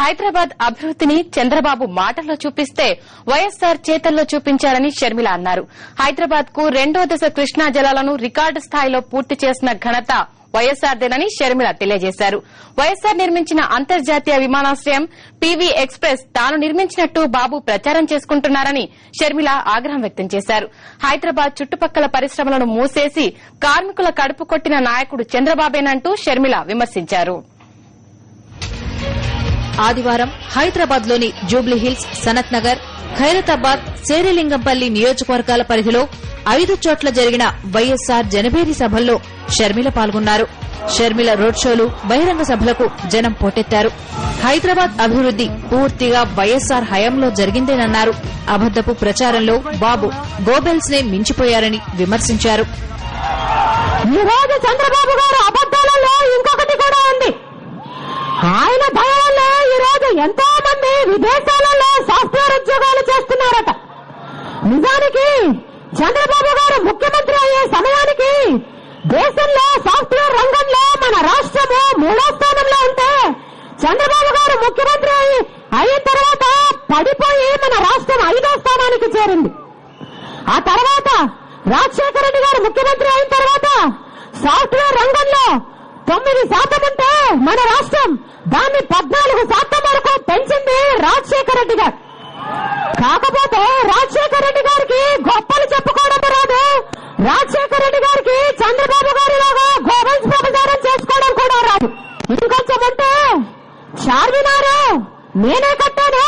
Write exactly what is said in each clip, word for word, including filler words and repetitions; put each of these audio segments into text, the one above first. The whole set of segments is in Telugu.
హైదరాబాద్ అభివృద్దిని చంద్రబాబు మాటల్లో చూపిస్తే వైఎస్సార్ చేతల్లో చూపించారని షర్మిల అన్నారు. హైదరాబాద్ కు రెండో దశ కృష్ణా జలాలను రికార్డు స్థాయిలో పూర్తి చేసిన ఘనత వైఎస్సార్దేనని షర్మిల తెలియజేశారు. వైఎస్సార్ నిర్మించిన అంతర్జాతీయ విమానాశ్రయం పీవీ ఎక్స్ప్రెస్ తాను నిర్మించినట్టు బాబు ప్రచారం చేసుకుంటున్నారని షర్మిల ఆగ్రహం వ్యక్తం చేశారు. హైదరాబాద్ చుట్టుపక్కల పరిశ్రమలను మూసేసి కార్మికుల కడుపు కొట్టిన నాయకుడు చంద్రబాబేనంటూ షర్మిల విమర్శించారు. ఆదివారం హైదరాబాద్ లోని జూబ్లీహిల్స్, సనత్ నగర్, ఖైరతాబాద్, శేరిలింగంపల్లి నియోజకవర్గాల పరిధిలో ఐదు చోట్ల జరిగిన వైఎస్సార్ జనభేరీ సభల్లో షర్మిల పాల్గొన్నారు. షర్మిల రోడ్ షోలు, బహిరంగ సభలకు జనం పోటెత్తారు. హైదరాబాద్ అభివృద్ది పూర్తిగా వైఎస్సార్ హయాంలో జరిగిందేనన్నారు. అబద్దపు ప్రచారంలో బాబు గోబెల్స్ నే మించిపోయారని విమర్శించారు. ఈ రోజు చంద్రబాబు గారు అబద్దాలలో ఇంకొకటి కూడా ఉంది. ఆయన దయ వల్ల ఈ రోజు ఎంతో మంది విదేశాలలో సాఫ్ట్వేర్ ఉద్యోగాలు చేస్తున్నారట. నిజానికి చంద్రబాబు గారు ముఖ్యమంత్రి అయ్యే సమయానికి దేశంలో సాఫ్ట్వేర్ రంగంలో మన రాష్ట్రము మూడో స్థానంలో ఉంటే చంద్రబాబు గారు ముఖ్యమంత్రి అయిన తర్వాత పడిపోయి మన రాష్ట్రం ఐదో స్థానానికి చేరింది. ఆ తర్వాత రాజశేఖర రెడ్డి గారు ముఖ్యమంత్రి అయిన తర్వాత సాఫ్ట్వేర్ రంగంలో తొమ్మిది శాతం ఉంటే మన రాష్ట్రం దాన్ని పద్నాలుగు శాతం వరకు పెంచింది రాజశేఖర రెడ్డి గారు. కాకపోతే రాజశేఖర రెడ్డి గారికి గొప్పలు చెప్పుకోవడం రాదు. రాజశేఖర రెడ్డి గారికి చంద్రబాబు గారిలాగా గోబెల్స్ ప్రచారం చేసుకోవడం కూడా రాదు. ఇంకొంచెం అంటే చార్మినారు నేనే కట్టాను,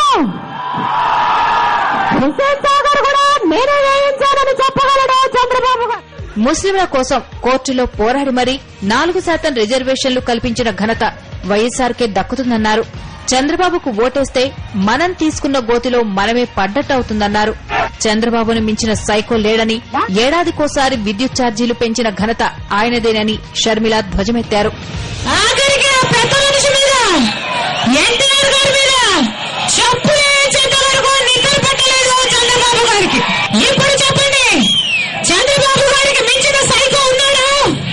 హుస్సేన్ సాగర్ కూడా నేనే వేయించానని చెప్పగలడు చంద్రబాబు గారు. ముస్లింల కోసం కోర్టులో పోరాడి మరీ నాలుగు శాతం రిజర్వేషన్లు కల్పించిన ఘనత వైఎస్సార్కే దక్కుతుందన్నారు. చంద్రబాబుకు ఓటేస్తే మనం తీసుకున్న గోతిలో మనమే పడ్డట్టవుతుందన్నారు. చంద్రబాబును మించిన సైకో లేడని, ఏడాదికోసారి విద్యుత్ ఛార్జీలు పెంచిన ఘనత ఆయనదేనని షర్మిల ధ్వజమెత్తారు. చంద్రబాబు గారికి మించిన సైకో ఉన్నాడు?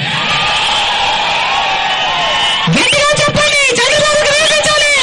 గట్టిగా చెప్పండి, చంద్రబాబుకి వేయించాలి.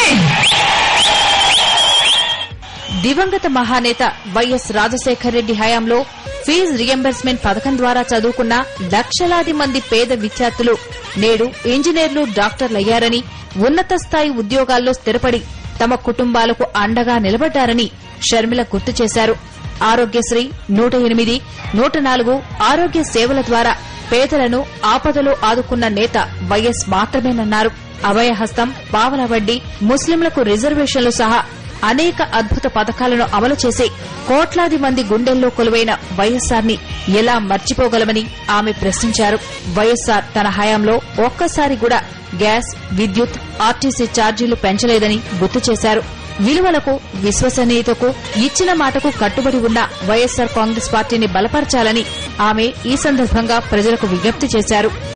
దివంగత మహానేత వైఎస్ రాజశేఖర రెడ్డి హయాంలో ఫీజు రియంబర్స్మెంట్ పథకం ద్వారా చదువుకున్న లక్షలాది మంది పేద విద్యార్థులు నేడు ఇంజనీర్లు, డాక్టర్లయ్యారని, ఉన్నత స్థాయి ఉద్యోగాల్లో స్థిరపడి తమ కుటుంబాలకు అండగా నిలబడ్డారని షర్మిల గుర్తు చేశారు. ఆరోగ్యశ్రీ, నూట ఎనిమిది, నూట నాలుగు ఆరోగ్య సేవల ద్వారా పేదలను ఆపదలో ఆదుకున్న నేత వైఎస్ మాత్రమేనన్నారు. అభయహస్తం, పావలా వడ్డీ, ముస్లింలకు రిజర్వేషన్లు సహా అనేక అద్భుత పథకాలను అమలు చేసి కోట్లాది మంది గుండెల్లో కొలువైన వైఎస్సార్ ని ఎలా మర్చిపోగలమని ఆమె ప్రశ్నించారు. వైఎస్సార్ తన హయాంలో ఒక్కసారి కూడా గ్యాస్, విద్యుత్, ఆర్టీసీ ఛార్జీలు పెంచలేదని గుర్తు చేశారు. విలువలకు, విశ్వసనీయతకు, ఇచ్చిన మాటకు కట్టుబడి ఉన్న వైఎస్సార్ కాంగ్రెస్ పార్టీని బలపరచాలని ఆమె ఈ సందర్భంగా ప్రజలకు విజ్ఞప్తి చేశారు.